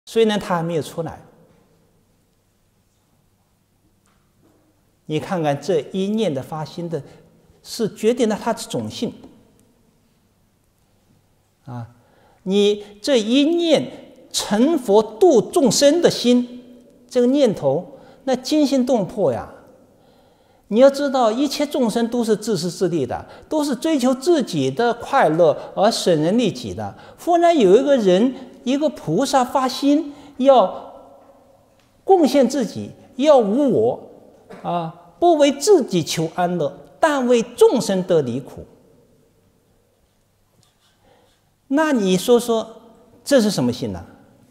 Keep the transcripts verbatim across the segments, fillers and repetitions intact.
虽然它还没有出来。你看看这一念的发心的，是决定了它的种性。啊，你这一念成佛度众生的心，这个念头，那惊心动魄呀！你要知道，一切众生都是自私自利的，都是追求自己的快乐而损人利己的。忽然有一个人，一个菩萨发心，要贡献自己，要无我啊，不为自己求安乐，但为众生得离苦。那你说说，这是什么心呢？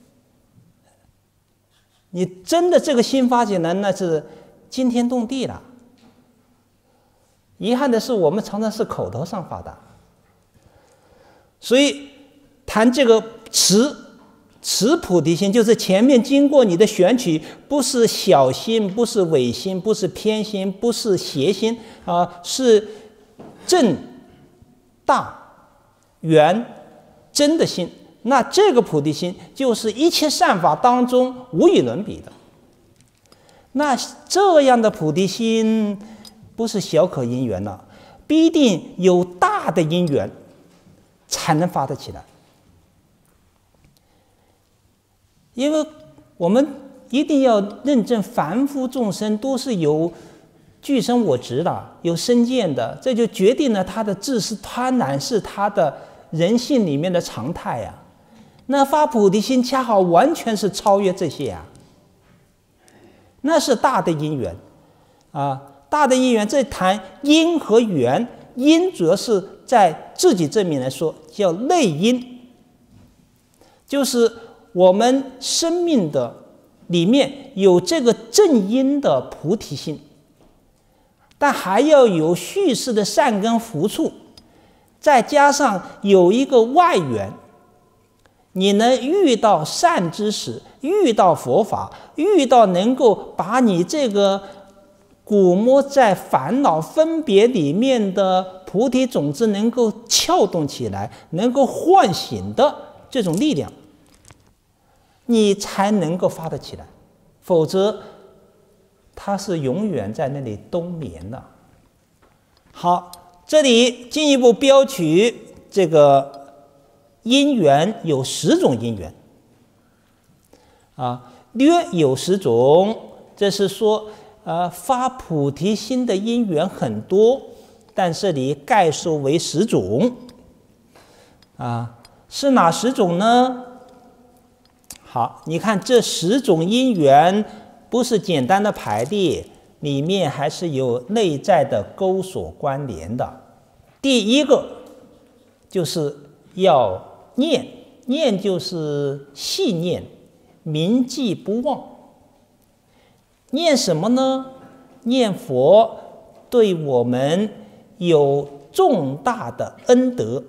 你真的这个心发起来，那是惊天动地了。遗憾的是，我们常常是口头上发的。所以谈这个持持菩提心，就是前面经过你的选取，不是小心，不是违心，不是偏心，不是邪心啊、呃，是正大圆真的心。那这个菩提心就是一切善法当中无与伦比的。那这样的菩提心不是小可因缘了，必定有大的因缘才能发得起来。因为我们一定要认证，凡夫众生都是有具身我执的，有身见的，这就决定了他的自私贪婪是他的人性里面的常态呀。那发菩提心恰好完全是超越这些呀，那是大的因缘啊，大的因缘。这谈因和缘，因主要是在自己这面来说叫内因，就是我们生命的里面有这个正因的菩提心，但还要有蓄势的善根福处，再加上有一个外缘。你能遇到善知识，遇到佛法，遇到能够把你这个鼓摸在烦恼分别里面的菩提种子能够撬动起来，能够唤醒的这种力量，你才能够发得起来，否则它是永远在那里冬眠的。好，这里进一步标取这个因缘有十种因缘啊，略有十种，这是说呃发菩提心的因缘很多，但这里概述为十种啊，是哪十种呢？好，你看这十种因缘不是简单的排列，里面还是有内在的勾锁关联的。第一个就是要念，念就是细念，铭记不忘。念什么呢？念佛对我们有重大的恩德。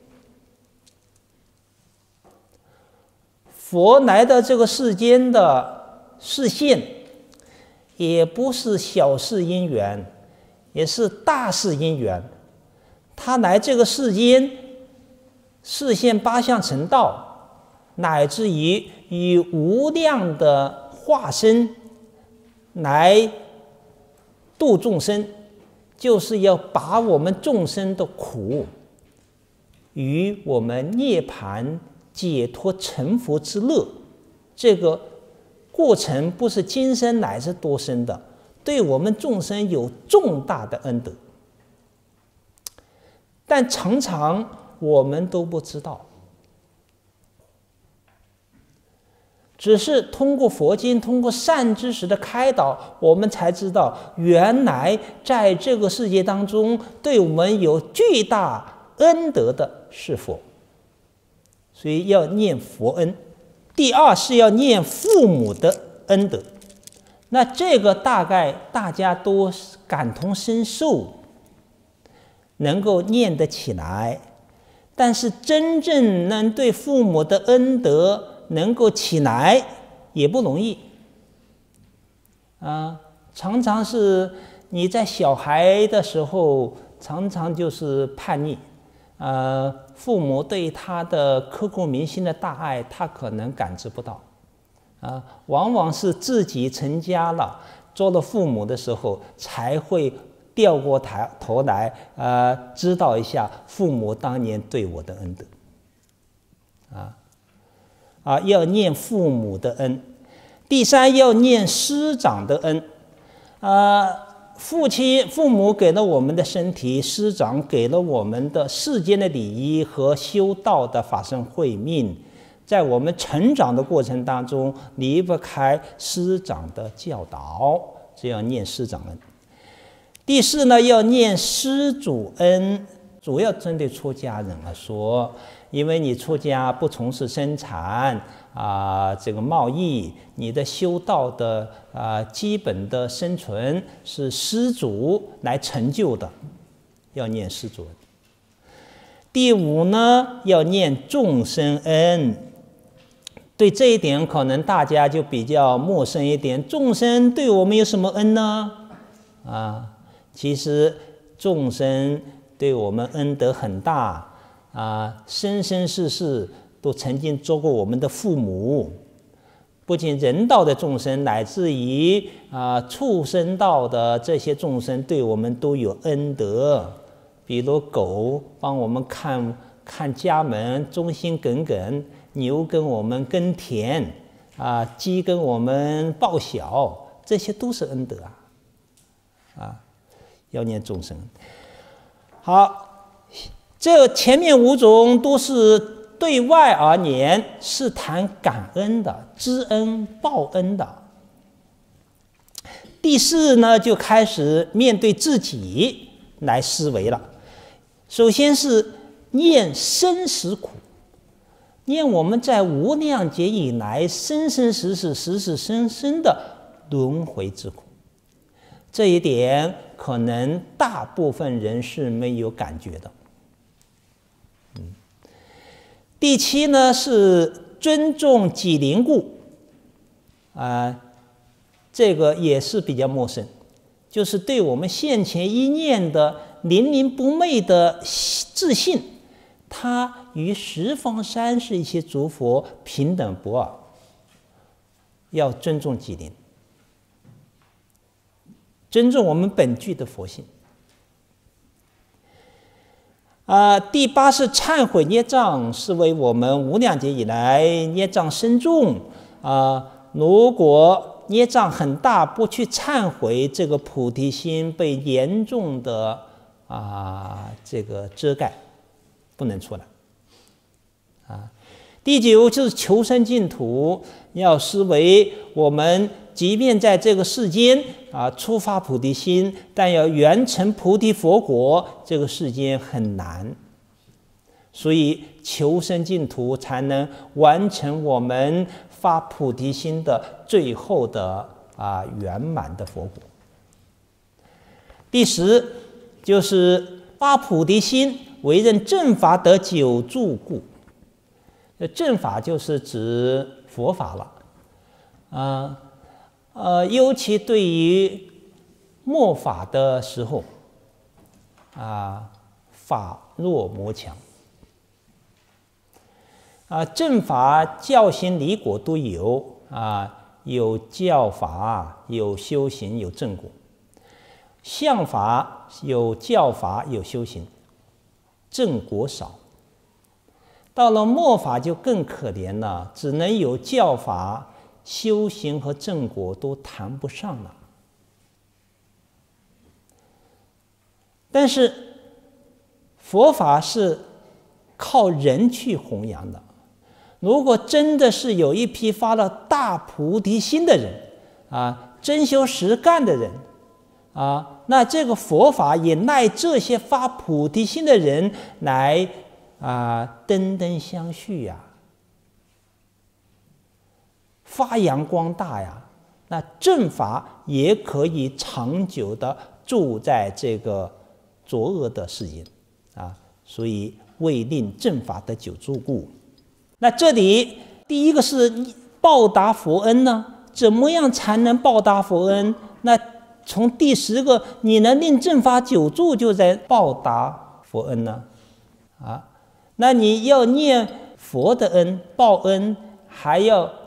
佛来到这个世间的示现，也不是小事因缘，也是大事因缘。他来这个世间示现八相成道，乃至于以无量的化身来度众生，就是要把我们众生的苦与我们涅槃解脱成佛之乐，这个过程不是今生乃至多生的，对我们众生有重大的恩德，但常常我们都不知道，只是通过佛经，通过善知识的开导，我们才知道原来在这个世界当中对我们有巨大恩德的是佛。所以要念佛恩。第二是要念父母的恩德，那这个大概大家都感同身受，能够念得起来，但是真正能对父母的恩德能够起来也不容易啊。常常是你在小孩的时候，常常就是叛逆，呃，父母对他的刻骨铭心的大爱，他可能感知不到啊，往往是自己成家了，做了父母的时候，才会掉过台头来，呃，知道一下父母当年对我的恩德。啊，啊，要念父母的恩。第三，要念师长的恩。啊，父亲、父母给了我们的身体，师长给了我们的世间的礼仪和修道的法身慧命。在我们成长的过程当中，离不开师长的教导，这要念师长恩。第四呢，要念师主恩，主要针对出家人来说，因为你出家不从事生产啊，这个贸易，你的修道的啊基本的生存是师主来成就的，要念师主恩。第五呢，要念众生恩。对这一点，可能大家就比较陌生一点。众生对我们有什么恩呢？啊，其实众生对我们恩德很大啊，生生世世都曾经做过我们的父母。不仅人道的众生，乃至于啊畜生道的这些众生，对我们都有恩德。比如狗帮我们看看家门，忠心耿耿。牛跟我们耕田啊，鸡跟我们报晓，这些都是恩德啊！啊，要念众生。好，这前面五种都是对外而言，是谈感恩的、知恩报恩的。第四呢，就开始面对自己来思维了。首先是念生死苦。念我们在无量劫以来生生世世世世生生的轮回之苦，这一点可能大部分人是没有感觉的。嗯，第七呢是尊重己灵故，啊、呃，这个也是比较陌生，就是对我们现前一念的灵灵不昧的自信。他与十方三世一切诸佛平等不二，要尊重己灵，尊重我们本具的佛性。啊、呃，第八是忏悔孽障，是为我们无量劫以来孽障深重啊、呃。如果孽障很大，不去忏悔，这个菩提心被严重的啊、呃、这个遮盖。不能出来啊！第九就是求生净土，要思维我们即便在这个世间啊，出发菩提心，但要圆成菩提佛果，这个世间很难，所以求生净土才能完成我们发菩提心的最后的啊圆满的佛果。第十就是发菩提心。为人正法得久住故，正法就是指佛法了，啊，呃，尤其对于末法的时候，啊，法弱魔强，啊，正法教行离果都有啊，有教法，有修行，有正果；相法有教法，有修行。正果少，到了末法就更可怜了，只能有教法，修行和正果都谈不上了。但是佛法是靠人去弘扬的，如果真的是有一批发了大菩提心的人啊，真修实干的人啊，那这个佛法也赖这些发菩提心的人来啊，登登相续呀、啊，发扬光大呀。那正法也可以长久的住在这个作恶的世间啊，所以为令正法得久住故。那这里第一个是报答佛恩呢，怎么样才能报答佛恩？那从第十个，你能令正法久住，就在报答佛恩呢，啊，那你要念佛的恩，报恩，还要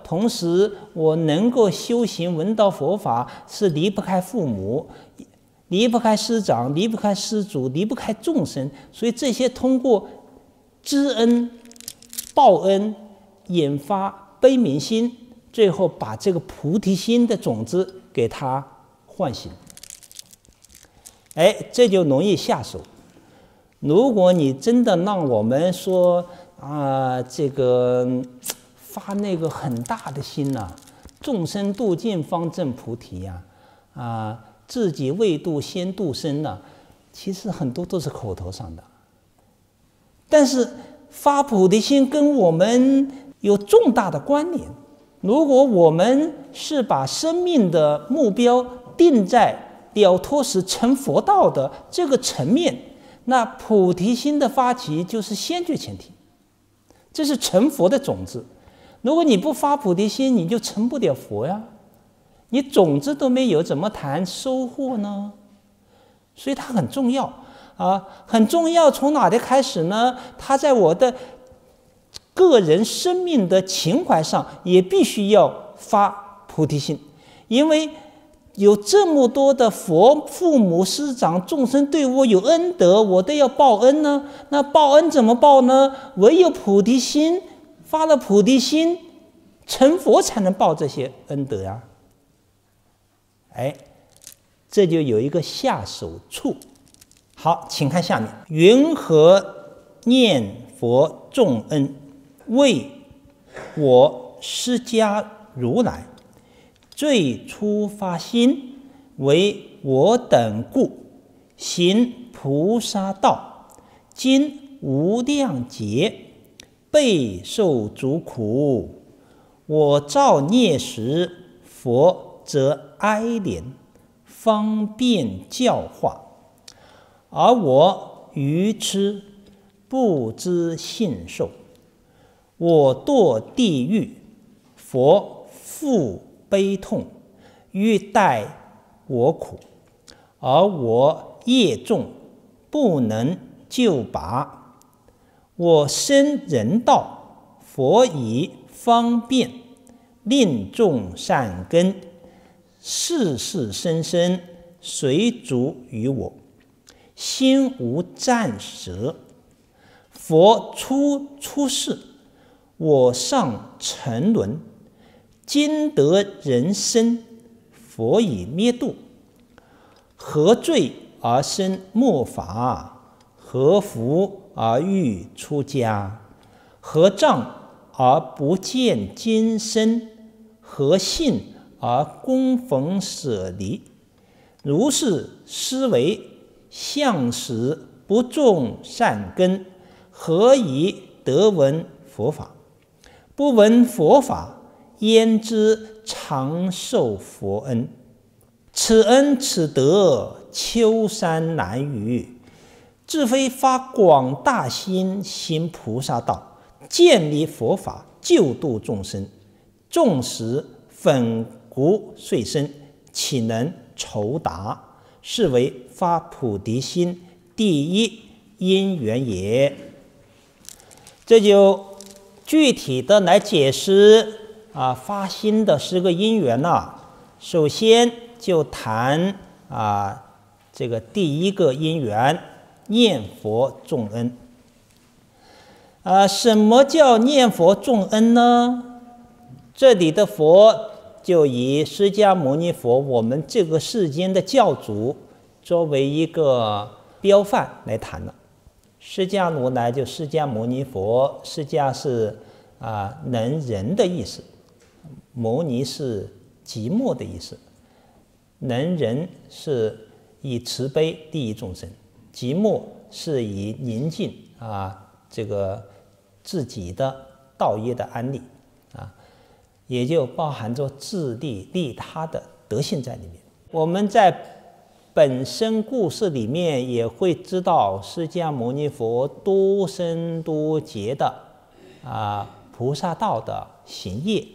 同时我能够修行闻道佛法，是离不开父母，离不开师长，离不开师祖，离不开众生。所以这些通过知恩、报恩，引发悲悯心，最后把这个菩提心的种子给它唤醒。哎，这就容易下手。如果你真的让我们说啊，这个发那个很大的心呐、啊，众生度尽方证菩提呀、啊，啊，自己未度先度生呐、啊，其实很多都是口头上的。但是发菩提心跟我们有重大的关联。如果我们是把生命的目标定在了脱时成佛道的这个层面，那菩提心的发起就是先决前提，这是成佛的种子。如果你不发菩提心，你就成不了佛呀，你种子都没有，怎么谈收获呢？所以它很重要啊，很重要。从哪里开始呢？它在我的个人生命的情怀上也必须要发菩提心，因为有这么多的佛、父母、师长、众生对我有恩德，我都要报恩呢。那报恩怎么报呢？唯有菩提心，发了菩提心，成佛才能报这些恩德呀。哎，这就有一个下手处。好，请看下面：云何念佛重恩？为我释迦如来最初发心，为我等故，行菩萨道，今无量劫，备受诸苦。我造孽时，佛则哀怜，方便教化。而我愚痴，不知信受。我堕地狱，佛复悲痛，欲代我苦，而我业重，不能救拔。我生人道，佛以方便，令众善根，世世生生随逐于我，心无暂舍。佛初出世，我尚沉沦，今得人身，佛以灭度。何罪而生末法？何福而欲出家？何障而不见今生？何幸而供逢舍离？如是思维，向使不种善根，何以得闻佛法？不闻佛法，焉知长受佛恩？此恩此德，秋山难逾。自非发广大心，行菩萨道，建立佛法，救度众生。纵使粉骨碎身，岂能酬答？是为发菩提心第一因缘也。这就具体的来解释啊，发心的十个因缘呐、啊。首先就谈啊，这个第一个因缘，念佛重恩。啊，什么叫念佛重恩呢？这里的佛就以释迦牟尼佛，我们这个世间的教主，作为一个标范来谈了。释迦如来就释迦牟尼佛，释迦是啊能仁的意思，牟尼是寂寞的意思，能仁是以慈悲利益众生，寂寞是以宁静啊这个自己的道业的安立啊，也就包含着自利利他的德性在里面。我们在本身故事里面也会知道，释迦牟尼佛多生多劫的啊菩萨道的行业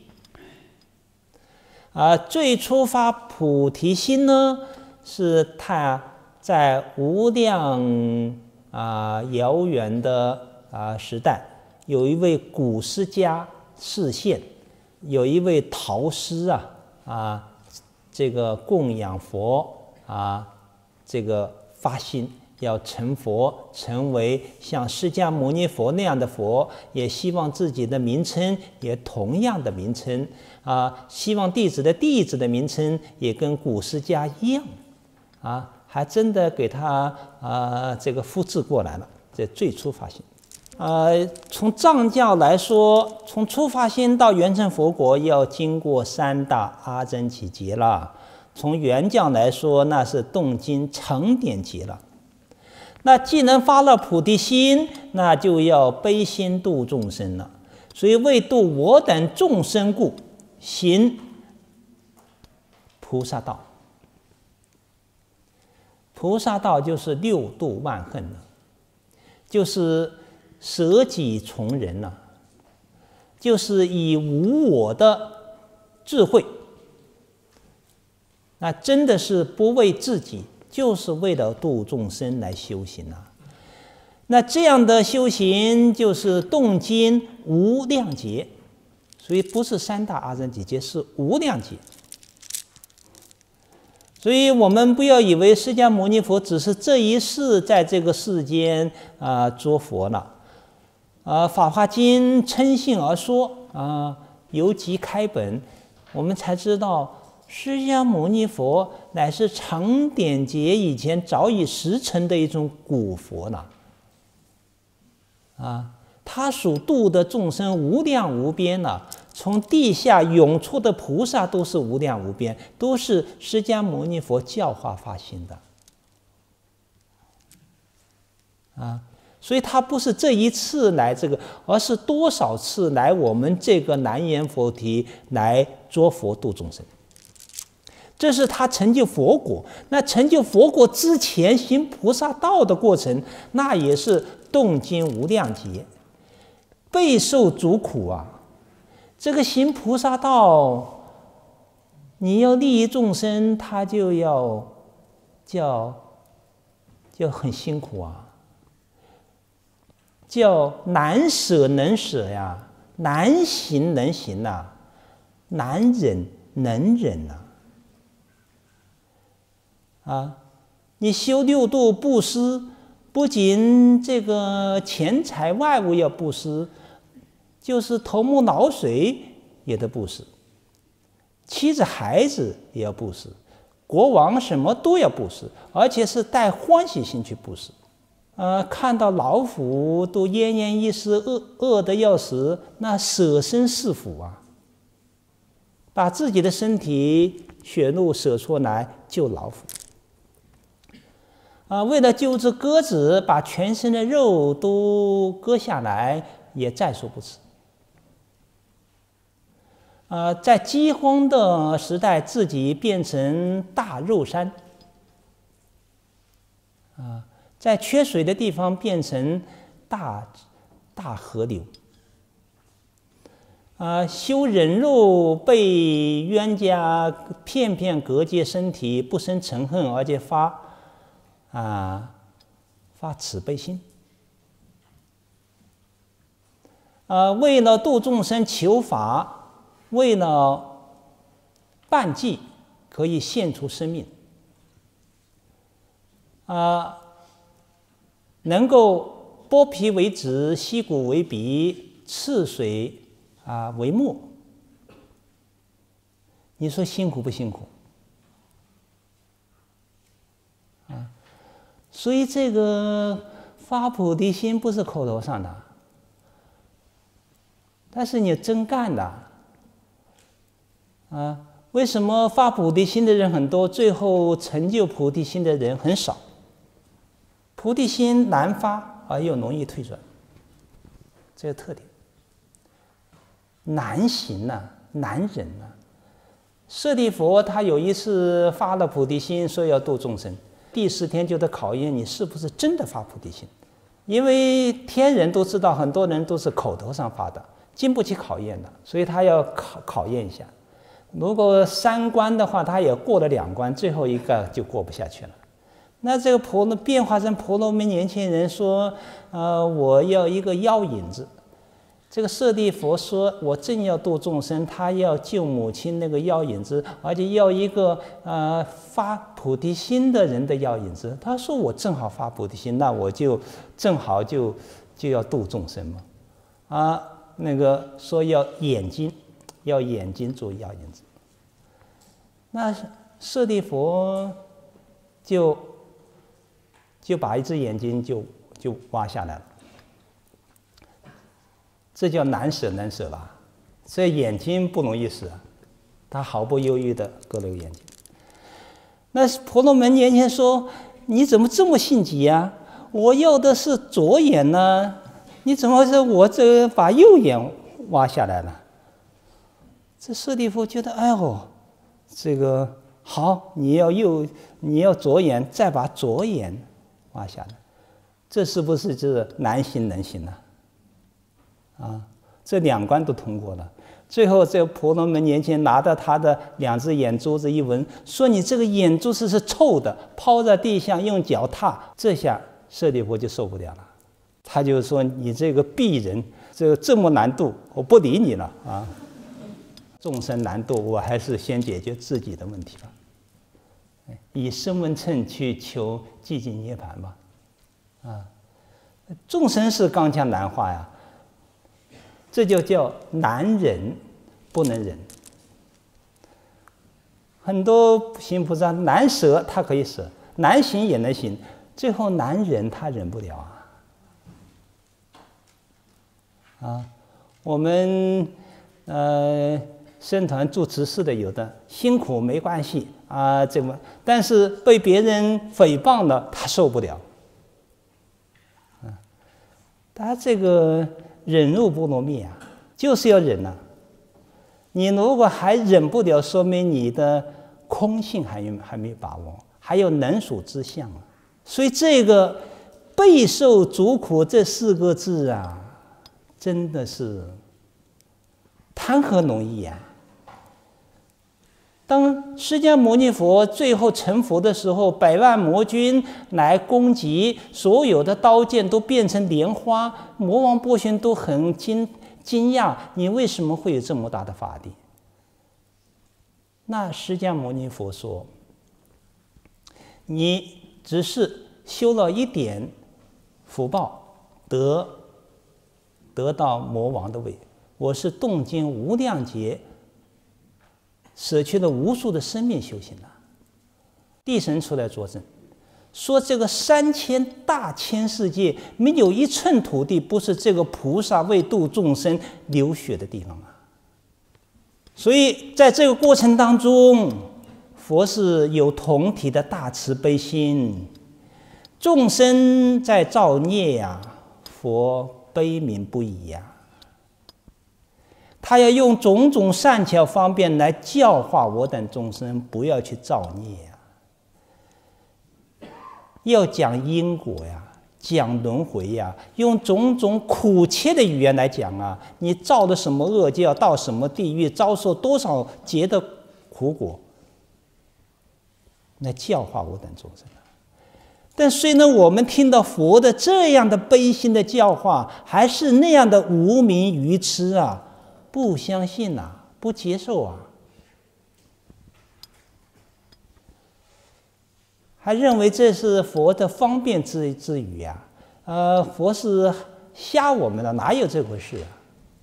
啊，最初发菩提心呢，是他在无量啊遥远的啊时代，有一位古释迦示现， 有一位陶师啊啊，这个供养佛啊，这个发心要成佛，成为像释迦牟尼佛那样的佛，也希望自己的名称也同样的名称啊，希望弟子的弟子的名称也跟古释迦一样啊，还真的给他啊这个复制过来了，这最初发心。呃，从藏教来说，从初发心到圆成佛国，要经过三大阿僧祇劫了。从原教来说，那是动经成点劫了。那既能发了菩提心，那就要悲心度众生了。所以为度我等众生故，行菩萨道。菩萨道就是六度万恨了，就是舍己从人了，就是以无我的智慧，那真的是不为自己，就是为了度众生来修行啊。那这样的修行就是动经无量劫，所以不是三大阿僧祇劫，是无量劫。所以我们不要以为释迦牟尼佛只是这一世在这个世间啊、呃、做佛了。啊，《法华经》称性而说啊，由即开本，我们才知道释迦牟尼佛乃是长点劫以前早已实成的一种古佛了。啊，他所度的众生无量无边了，从地下涌出的菩萨都是无量无边，都是释迦牟尼佛教化发心的。啊。所以他不是这一次来这个，而是多少次来我们这个南阎佛提来做佛度众生。这是他成就佛果。那成就佛果之前行菩萨道的过程，那也是动经无量劫，备受诸苦啊。这个行菩萨道，你要利益众生，他就要叫就很辛苦啊。叫难舍能舍呀，难行能行呐、啊，难忍能忍呐、啊。啊，你修六度布施，不仅这个钱财外物要布施，就是头目脑水也得布施，妻子孩子也要布施，国王什么都要布施，而且是带欢喜心去布施。呃，看到老虎都奄奄一息，饿饿得要死，那舍身饲虎啊，把自己的身体血肉舍出来救老虎。啊、呃，为了救只鸽子，把全身的肉都割下来，也在所不辞。啊、呃，在饥荒的时代，自己变成大肉山。啊、呃。在缺水的地方变成大大河流，啊、呃，修忍辱，被冤家片片割截身体，不生嗔恨，而且发啊、呃、发慈悲心，啊、呃，为了度众生求法，为了办济，可以献出生命，啊、呃。能够剥皮为纸，吸骨为笔，赤水啊为墨，你说辛苦不辛苦？啊，所以这个发菩提心不是口头上的，但是你真干的啊。为什么发菩提心的人很多，最后成就菩提心的人很少？菩提心难发而又容易退转，这个特点。难行呐、啊，难忍呐、啊。舍利佛他有一次发了菩提心，说要度众生，第十天就得考验你是不是真的发菩提心，因为天人都知道，很多人都是口头上发的，经不起考验的，所以他要考考验一下。如果三关的话，他也过了两关，最后一个就过不下去了。那这个婆罗变化成婆罗门年轻人说：“呃，我要一个腰引子。” 这个舍利佛说：“我正要度众生，他要救母亲那个药引子，而且要一个呃发菩提心的人的药引子。”他说：“我正好发菩提心，那我就正好就就要度众生嘛。”啊，那个说要眼睛，要眼睛做药引子。那舍利佛就就把一只眼睛就就挖下来了。这叫难舍难舍吧？这眼睛不容易舍，他毫不犹豫地割了个眼睛。那婆罗门年轻人说：“你怎么这么心急啊？我要的是左眼呢，你怎么说我这个把右眼挖下来了？”这舍利弗觉得，哎呦，这个好，你要右，你要左眼，再把左眼挖下来，这是不是就是难行能行呢？啊，这两关都通过了。最后，这个婆罗门年轻人拿到他的两只眼珠子一闻，说：“你这个眼珠子是臭的，抛在地上用脚踏。”这下舍利弗就受不了了，他就说：“你这个鄙人，这个这么难度，我不理你了啊！众生难度，我还是先解决自己的问题吧，以声闻乘去求寂静涅槃吧。”啊，众生是刚强难化呀。这就叫难忍不能忍。很多行菩萨难舍他可以舍，难行也能行，最后难忍他忍不了啊。啊，我们呃僧团住持寺的有的辛苦没关系啊，这么但是被别人诽谤了他受不了。啊，他这个。忍辱波罗蜜啊，就是要忍啊！你如果还忍不了，说明你的空性还有还没把握，还有能属之相啊。所以这个备受诸苦这四个字啊，真的是谈何容易啊！当释迦牟尼佛最后成佛的时候，百万魔军来攻击，所有的刀剑都变成莲花，魔王波旬都很惊惊讶，你为什么会有这么大的法力？那释迦牟尼佛说：“你只是修了一点福报，得得到魔王的位，我是动经无量劫。”舍去了无数的生命修行了，地神出来作证，说这个三千大千世界没有一寸土地不是这个菩萨为度众生流血的地方啊！所以在这个过程当中，佛是有同体的大慈悲心，众生在造孽呀、啊，佛悲悯不已呀、啊。他要用种种善巧方便来教化我等众生，不要去造孽呀、啊，要讲因果呀，讲轮回呀，用种种苦切的语言来讲啊，你造了什么恶，就要到什么地狱，遭受多少劫的苦果，来教化我等众生。但虽然我们听到佛的这样的悲心的教化，还是那样的无明愚痴啊！不相信啊，不接受啊，还认为这是佛的方便之之语啊，呃，佛是瞎我们的，哪有这回事啊？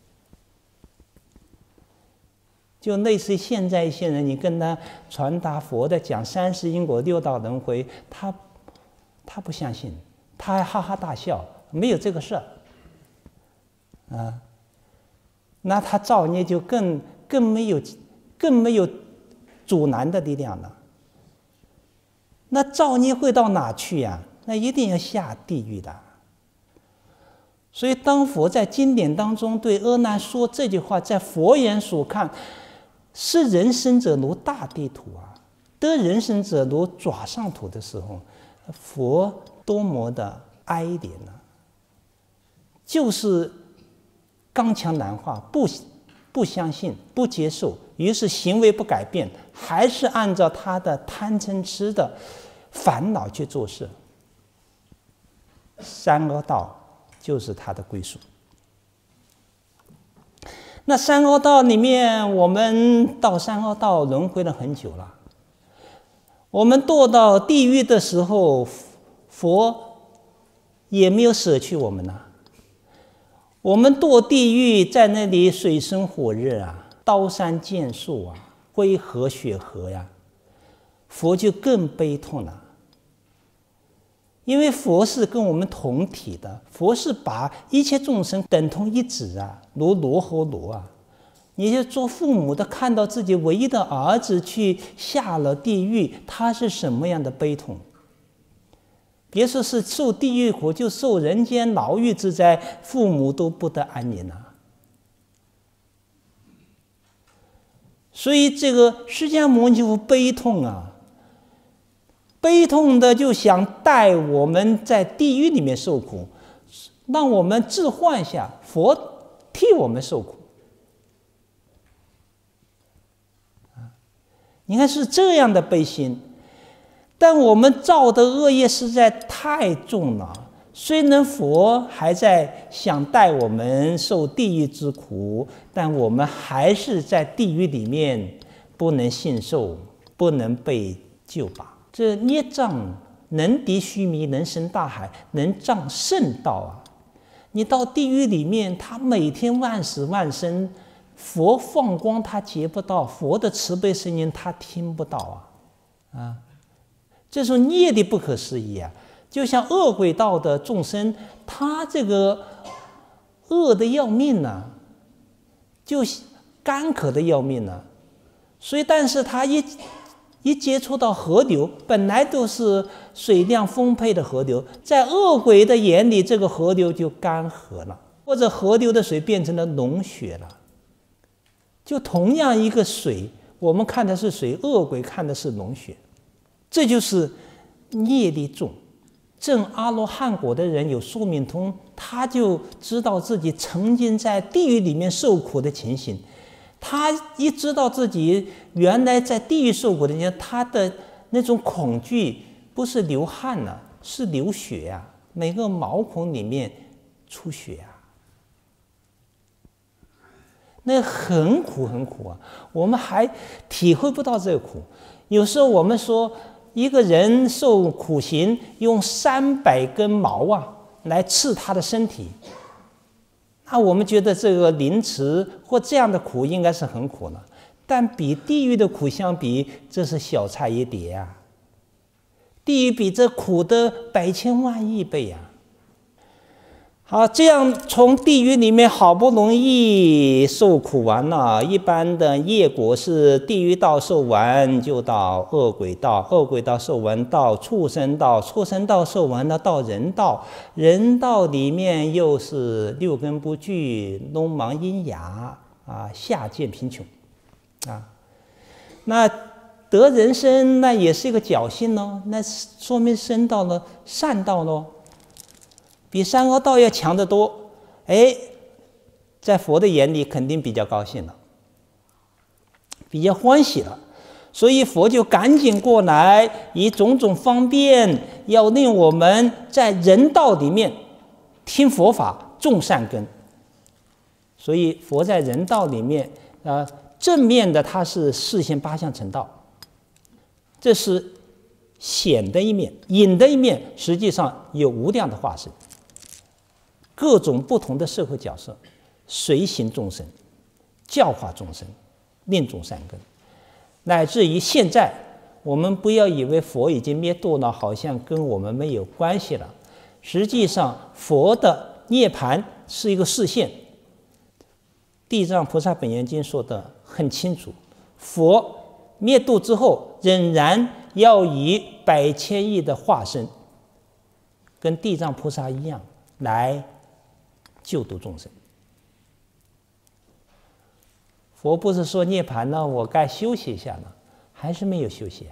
就类似于现在一些人，你跟他传达佛的讲三世因果六道轮回，他他不相信，他还哈哈大笑，没有这个事儿啊。那他造孽就更更没有更没有阻拦的力量了。那造孽会到哪去呀、啊？那一定要下地狱的。所以当佛在经典当中对阿难说这句话，在佛眼所看，是人生者如大地土啊，得人生者如爪上土的时候，佛多么的哀怜啊！就是刚强难化，不不相信，不接受，于是行为不改变，还是按照他的贪嗔痴的烦恼去做事。三恶道就是他的归属。 那三恶道里面，我们到三恶道轮回了很久了。我们堕到地狱的时候，佛也没有舍去我们呐、啊。我们堕地狱，在那里水深火热啊，刀山剑树啊，灰河血河呀、啊，佛就更悲痛了。因为佛是跟我们同体的，佛是把一切众生等同一子啊，如罗侯罗啊。你就做父母的看到自己唯一的儿子去下了地狱，他是什么样的悲痛？别说是受地狱苦，就受人间牢狱之灾，父母都不得安宁啊。所以这个释迦牟尼佛悲痛啊，悲痛的就想带我们在地狱里面受苦，让我们置换下佛替我们受苦。你看是这样的悲心，但我们造的恶业实在太重了。虽然佛还在想带我们受地狱之苦，但我们还是在地狱里面不能信受，不能被救拔。这孽障能敌须弥，能生大海，能障圣道啊！你到地狱里面，他每天万死万生，佛放光他结不到，佛的慈悲声音他听不到啊！啊，这种孽力不可思议啊！就像恶鬼道的众生，他这个恶的要命呢、啊，就干渴的要命呢、啊，所以但是他一一接触到河流，本来都是水量丰沛的河流，在恶鬼的眼里，这个河流就干涸了，或者河流的水变成了脓血了。就同样一个水，我们看的是水，恶鬼看的是脓血，这就是业力重。证阿罗汉果的人有宿命通，他就知道自己曾经在地狱里面受苦的情形。他一知道自己原来在地狱受苦的情形，他的那种恐惧不是流汗了、啊，是流血啊，每个毛孔里面出血啊。那很苦很苦啊，我们还体会不到这个苦。有时候我们说一个人受苦刑，用三百根毛啊来刺他的身体，那我们觉得这个凌迟或这样的苦应该是很苦了，但比地狱的苦相比，这是小菜一碟啊。地狱比这苦的百千万亿倍啊。好，这样从地狱里面好不容易受苦完了，一般的业果是地狱道受完就到恶鬼道，恶鬼道受完到畜生道，畜生道受完了到人道，人道里面又是六根不具、聋盲喑哑啊，下贱贫穷啊。那得人身那也是一个侥幸咯，那说明升到了善道咯。比三恶道要强得多，哎，在佛的眼里肯定比较高兴了，比较欢喜了，所以佛就赶紧过来，以种种方便，要令我们在人道里面听佛法，种善根。所以佛在人道里面，呃，正面的它是示现八相成道，这是显的一面，隐的一面实际上有无量的化身。各种不同的社会角色，随行众生，教化众生，令种善根，乃至于现在，我们不要以为佛已经灭度了，好像跟我们没有关系了。实际上，佛的涅槃是一个示现。地藏菩萨本愿经说的很清楚，佛灭度之后，仍然要以百千亿的化身，跟地藏菩萨一样来救度众生。佛不是说涅槃了，我该休息一下了，还是没有休息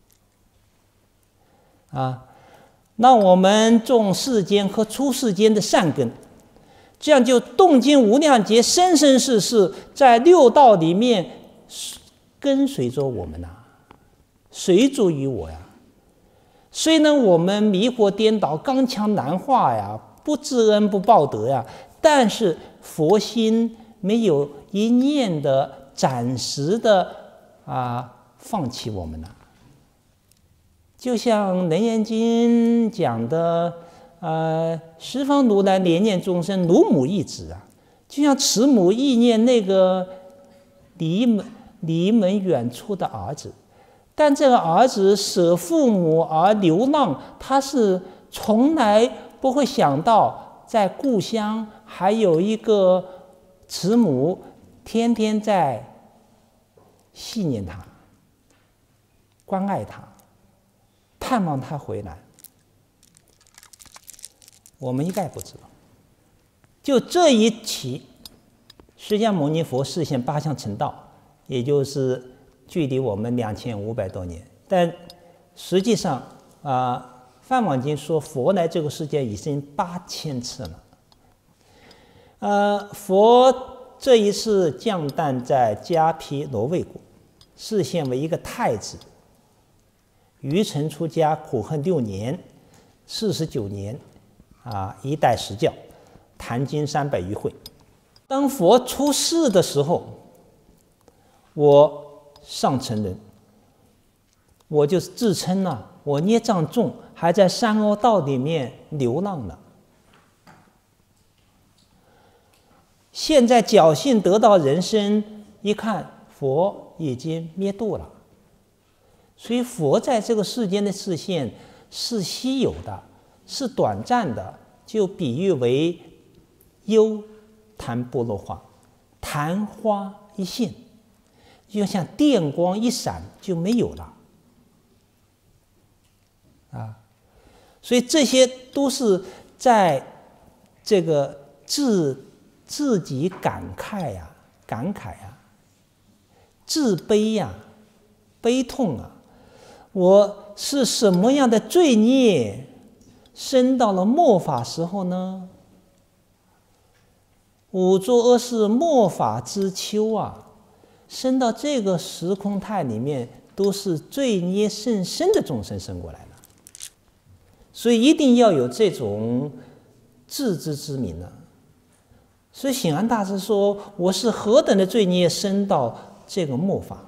啊！啊，那我们种世间和出世间的善根，这样就动经无量劫，生生世世在六道里面跟随着我们呐、啊，随逐于我呀。虽然我们迷惑颠倒，刚强难化呀，不知恩不报德呀，但是佛心没有一念的暂时的啊放弃我们了。就像《楞严经》讲的，呃，十方如来怜念众生，如母一子啊，就像慈母忆念那个离门离门远处的儿子。但这个儿子舍父母而流浪，他是从来不会想到在故乡还有一个慈母天天在系念他、关爱他、盼望他回来。我们一概不知道。就这一期，释迦牟尼佛示现八相成道，也就是距离我们两千五百多年，但实际上啊，呃《梵网经》说佛来这个世界已经八千次了。呃，佛这一次降诞在迦毗罗卫国，示现为一个太子，于尘出家，苦恨六年，四十九年，啊，一代实教，谈经三百余会。当佛出世的时候，我上层人，我就自称了、啊，我孽障重，还在三恶道里面流浪了。现在侥幸得到人身，一看佛已经灭度了。所以佛在这个世间的示现是稀有的，是短暂的，就比喻为幽昙般若花，昙花一现，就像电光一闪就没有了啊。所以这些都是在这个自自己感慨呀、啊、感慨啊、自悲呀、啊、悲痛啊，我是什么样的罪孽生到了末法时候呢？五浊恶世末法之秋啊，生到这个时空态里面，都是罪孽甚深的众生生过来了。所以一定要有这种自知之明啊。所以显安大师说：“我是何等的罪孽生到这个末法。”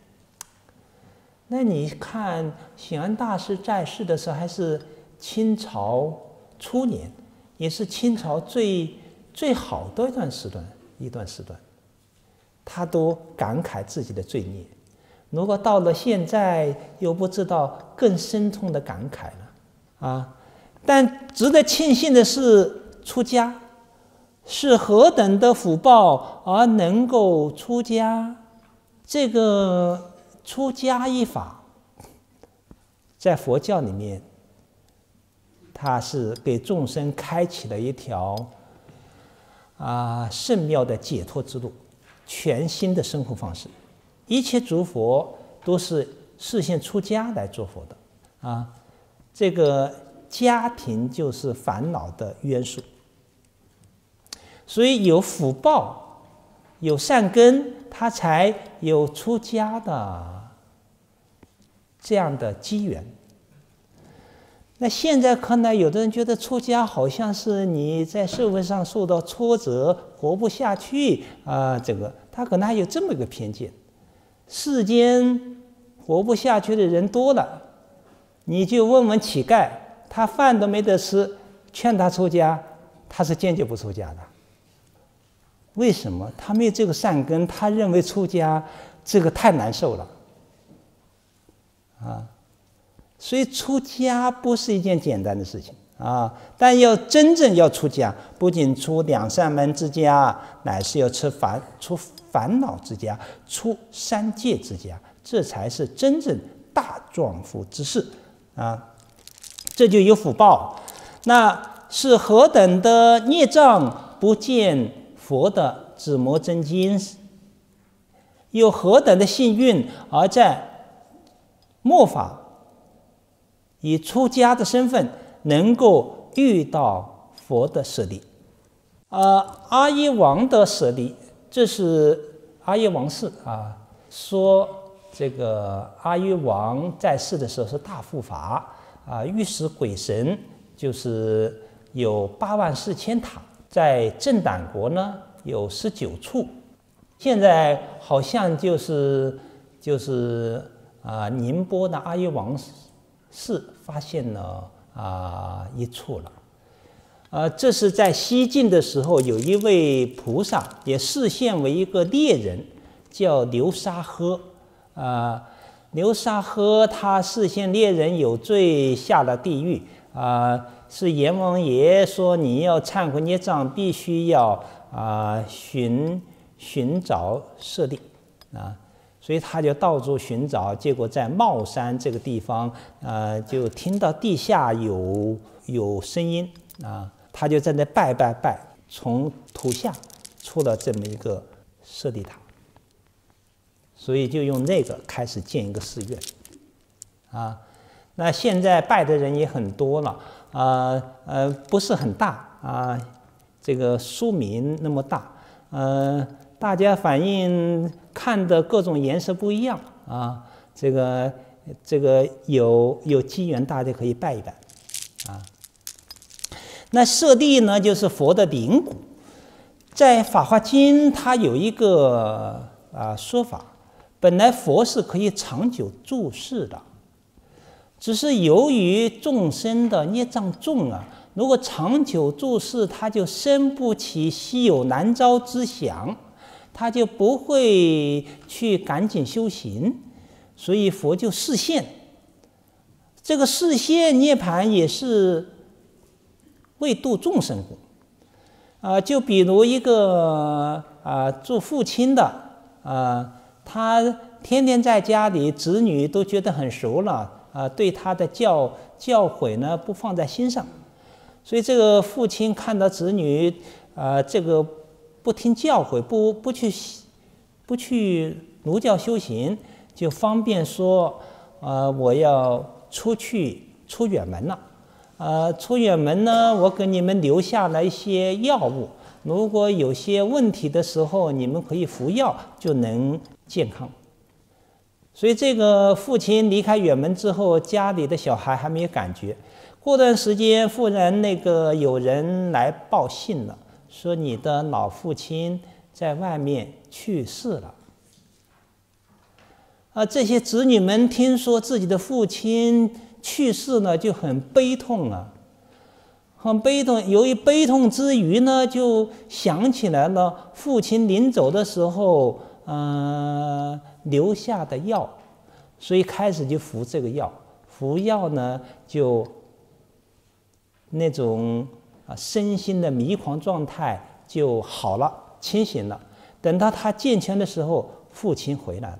那你看，显安大师在世的时候还是清朝初年，也是清朝最最好的一段时段，一段时段，他都感慨自己的罪孽。如果到了现在，又不知道更深痛的感慨了啊！但值得庆幸的是，出家是何等的福报而能够出家。这个出家一法，在佛教里面，它是给众生开启了一条啊甚妙的解脱之路，全新的生活方式。一切诸佛都是示现出家来做佛的啊。这个家庭就是烦恼的约束，所以有福报、有善根，他才有出家的这样的机缘。那现在看来，有的人觉得出家好像是你在社会上受到挫折，活不下去啊、呃，这个他可能还有这么一个偏见。世间活不下去的人多了，你就问问乞丐，他饭都没得吃，劝他出家，他是坚决不出家的。为什么？他没有这个善根，他认为出家这个太难受了啊。所以出家不是一件简单的事情啊，但要真正要出家，不仅出两扇门之家，乃是要出烦出烦恼之家，出三界之家，这才是真正大壮福之事啊！这就有福报。那是何等的孽障不见佛的紫摩真经，有何等的幸运而在末法以出家的身份能够遇到佛的舍利。呃，阿育王的舍利，这是阿育王氏啊，说这个阿育王在世的时候是大护法啊，御使鬼神就是有八万四千塔，在震胆国呢有十九处，现在好像就是就是啊、呃、宁波的阿育王寺发现了啊、呃、一处了。呃，这是在西晋的时候，有一位菩萨也示现为一个猎人，叫流沙河。啊、呃，流沙河他示现猎人有罪，下了地狱。啊、呃，是阎王爷说你要忏悔孽障，必须要啊、呃、寻寻找舍利啊，所以他就到处寻找，结果在帽山这个地方，呃，就听到地下有有声音啊。他就在那拜拜拜，从土下出了这么一个舍利塔，所以就用那个开始建一个寺院，啊，那现在拜的人也很多了，呃呃，不是很大啊，这个书名那么大，呃，大家反映看的各种颜色不一样啊，这个这个有有机缘大家可以拜一拜，啊。那舍利呢，就是佛的灵骨，在《法华经》它有一个啊说法，本来佛是可以长久住世的，只是由于众生的孽障重啊，如果长久住世，他就生不起稀有难招之想，他就不会去赶紧修行，所以佛就示现。这个示现涅槃也是为度众生故，啊、呃，就比如一个啊、呃、做父亲的啊、呃，他天天在家里，子女都觉得很熟了，啊、呃，对他的教教诲呢不放在心上，所以这个父亲看到子女啊、呃、这个不听教诲，不不去不去儒教修行，就方便说，呃，我要出去出远门了。呃，出远门呢，我给你们留下了一些药物，如果有些问题的时候，你们可以服药，就能健康。所以这个父亲离开远门之后，家里的小孩还没有感觉。过段时间，忽然那个有人来报信了，说你的老父亲在外面去世了。啊，这些子女们听说自己的父亲去世呢，就很悲痛啊，很悲痛。由于悲痛之余呢，就想起来了父亲临走的时候，呃，留下的药，所以开始就服这个药。服药呢，就那种啊身心的迷狂状态就好了，清醒了。等到他健全的时候，父亲回来了。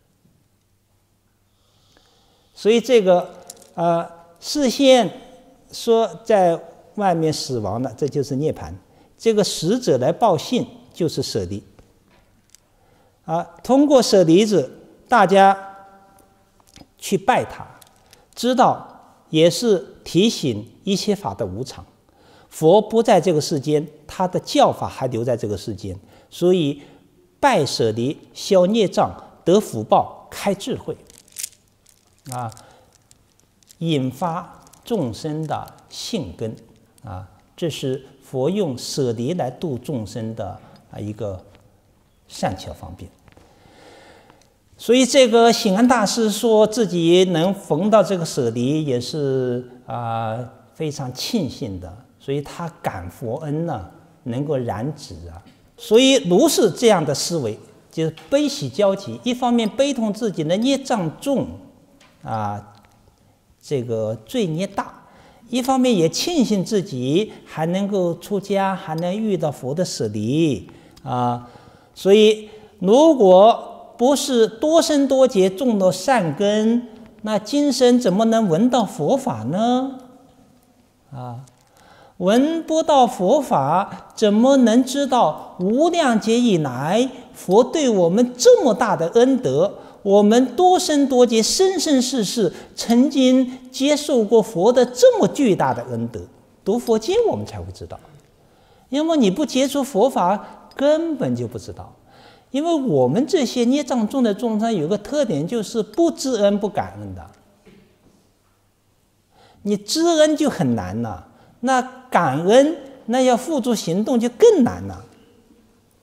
所以这个。呃，示现说在外面死亡了，这就是涅槃。这个死者来报信就是舍利。啊，通过舍利子，大家去拜他，知道也是提醒一切法的无常。佛不在这个世间，他的教法还留在这个世间，所以拜舍利消孽障，得福报，开智慧。啊。引发众生的性根啊，这是佛用舍利来度众生的啊一个善巧方便。所以这个醒安大师说自己能逢到这个舍利，也是啊、呃、非常庆幸的。所以他感佛恩呢、啊，能够染指啊。所以如是这样的思维，就是悲喜交集，一方面悲痛自己的孽障重啊。这个罪孽大，一方面也庆幸自己还能够出家，还能遇到佛的舍利啊。所以，如果不是多生多劫种了善根，那今生怎么能闻到佛法呢？啊，闻不到佛法，怎么能知道无量劫以来佛对我们这么大的恩德？我们多生多劫、生生世世曾经接受过佛的这么巨大的恩德，读佛经我们才会知道。因为你不接触佛法，根本就不知道。因为我们这些孽障重的众生有个特点，就是不知恩不感恩的。你知恩就很难了，那感恩那要付诸行动就更难了。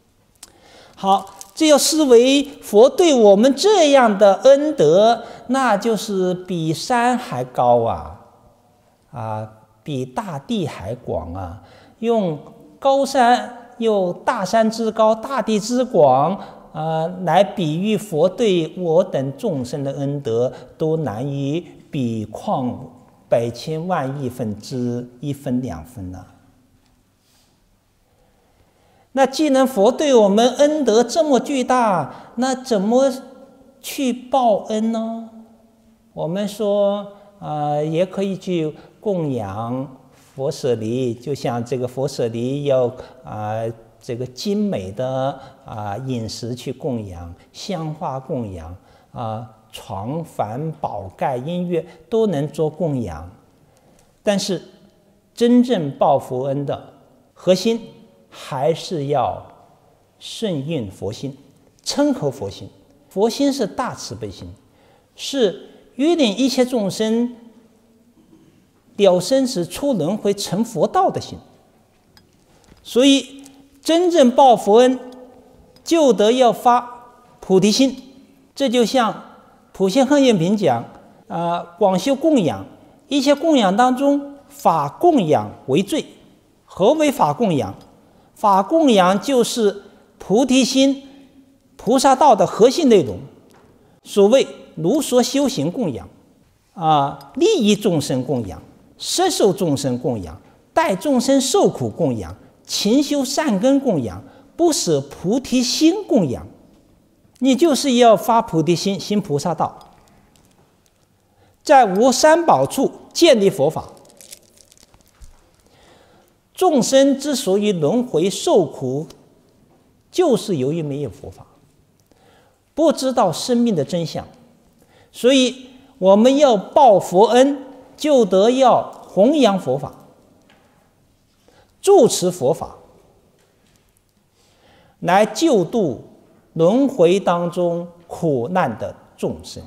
好，这要视为佛对我们这样的恩德，那就是比山还高啊，啊，比大地还广啊。用高山又大山之高，大地之广啊，来比喻佛对我等众生的恩德，都难于比况百千万亿分之一分两分了。那既然佛对我们恩德这么巨大，那怎么去报恩呢？我们说，呃，也可以去供养佛舍利，就像这个佛舍利要啊、呃，这个精美的啊、呃、饮食去供养，香花供养啊、呃，床幡宝盖音乐都能做供养，但是真正报佛恩的核心，还是要顺应佛心，称口佛心。佛心是大慈悲心，是约令一切众生了生死出轮回成佛道的心。所以真正报佛恩，就得要发菩提心。这就像普贤行愿品讲啊、呃，广修供养，一切供养当中，法供养为最。何为法供养？法供养就是菩提心、菩萨道的核心内容。所谓如说修行供养啊，利益众生供养，摄受众生供养，代众生受苦供养，勤修善根供养，不舍菩提心供养。你就是要发菩提心，行菩萨道，在无三宝处建立佛法。众生之所以轮回受苦，就是由于没有佛法，不知道生命的真相。所以我们要报佛恩，就得要弘扬佛法，住持佛法，来救度轮回当中苦难的众生。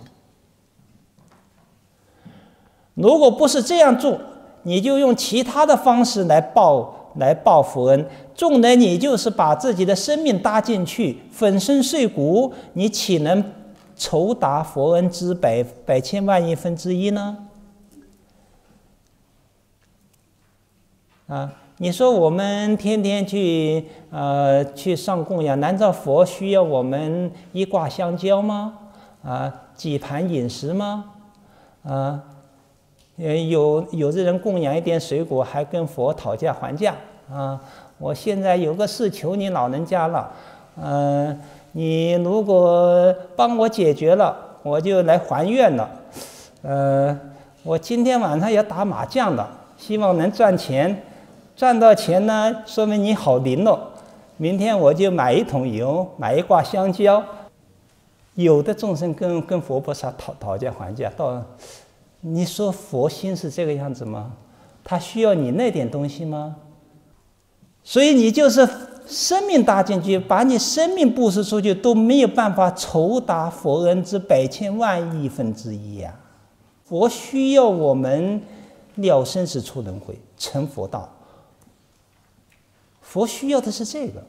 如果不是这样做，你就用其他的方式来报来报佛恩，纵然你就是把自己的生命搭进去，粉身碎骨，你岂能酬答佛恩之百百千万亿分之一呢？啊，你说我们天天去呃去上供养，难道佛需要我们一挂香蕉吗？啊，几盘饮食吗？啊？有有的人供养一点水果，还跟佛讨价还价啊！我现在有个事求你老人家了，嗯、呃，你如果帮我解决了，我就来还愿了。呃，我今天晚上要打麻将了，希望能赚钱，赚到钱呢，说明你好灵了。明天我就买一桶油，买一挂香蕉。有的众生跟跟佛菩萨讨讨价还价，到。你说佛心是这个样子吗？他需要你那点东西吗？所以你就是生命搭进去，把你生命布施出去，都没有办法酬答佛恩之百千万亿分之一呀、啊！佛需要我们了生死出轮回，成佛道。佛需要的是这个。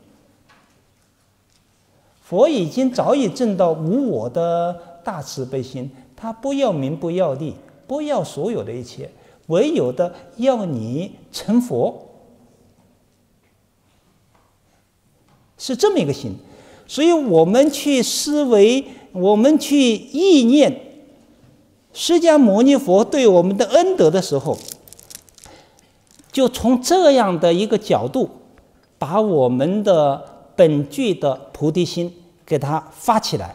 佛已经早已证到无我的大慈悲心，他不要名，不要利。不要所有的一切，唯有的要你成佛，是这么一个心。所以我们去思维，我们去意念释迦牟尼佛对我们的恩德的时候，就从这样的一个角度，把我们的本具的菩提心给它发起来。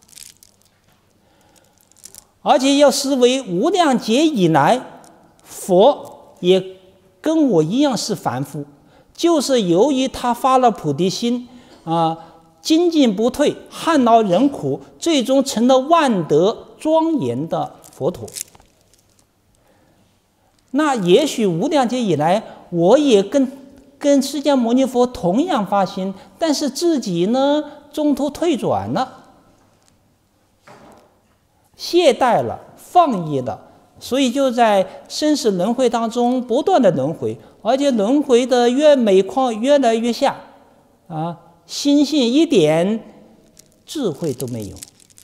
而且要思维无量劫以来，佛也跟我一样是凡夫，就是由于他发了菩提心啊，精进不退，汗劳忍苦，最终成了万德庄严的佛陀。那也许无量劫以来，我也跟跟释迦牟尼佛同样发心，但是自己呢中途退转了。懈怠了，放逸了，所以就在生死轮回当中不断的轮回，而且轮回的越每况越来越下，啊， 心性一点智慧都没有。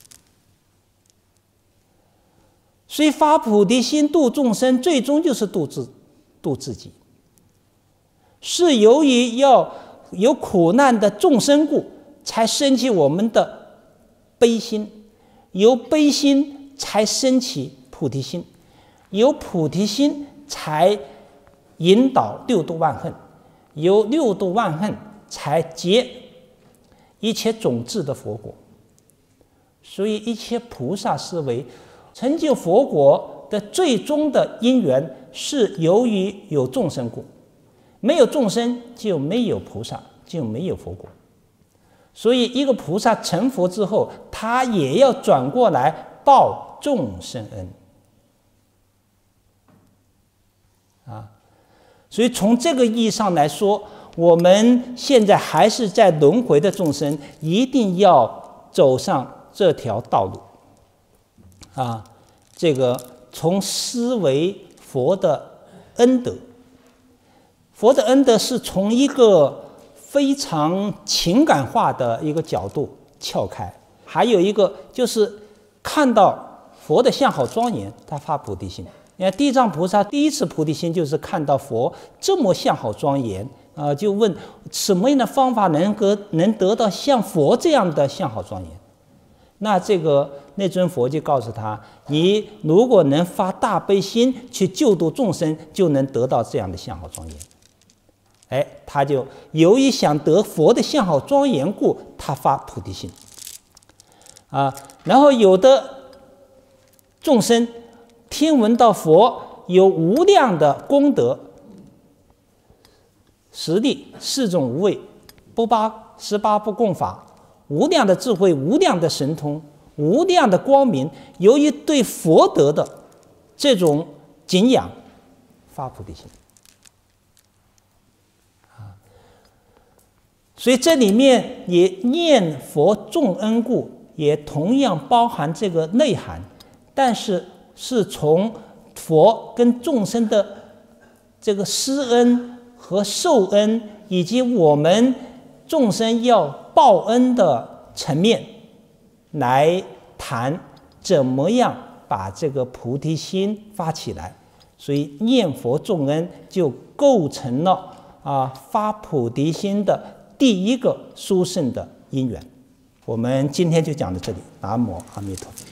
所以发菩提心度众生，最终就是度自度自己。是由于要有苦难的众生故，才升起我们的悲心；由悲心才升起菩提心；由菩提心才引导六度万恨；由六度万恨才结一切种智的佛果。所以一切菩萨思维成就佛果的最终的因缘，是由于有众生故。没有众生就没有菩萨，就没有佛果。所以一个菩萨成佛之后，他也要转过来报众生恩啊。所以从这个意义上来说，我们现在还是在轮回的众生，一定要走上这条道路啊。这个从思维佛的恩德，佛的恩德是从一个非常情感化的一个角度撬开，还有一个就是看到佛的相好庄严，他发菩提心。你看地藏菩萨第一次菩提心就是看到佛这么相好庄严啊、呃，就问什么样的方法能够能得到像佛这样的相好庄严？那这个那尊佛就告诉他，你如果能发大悲心去救度众生，就能得到这样的相好庄严。哎，他就由于想得佛的相好庄严故，他发菩提心啊。然后有的众生听闻到佛有无量的功德、实力、四种无畏、不八十八不共法、无量的智慧、无量的神通、无量的光明，由于对佛德的这种敬仰，发菩提心。所以这里面也念佛众恩故，也同样包含这个内涵，但是是从佛跟众生的这个施恩和受恩，以及我们众生要报恩的层面来谈，怎么样把这个菩提心发起来。所以念佛众恩就构成了啊发菩提心的第一个殊胜的因缘。我们今天就讲到这里，南无阿弥陀佛。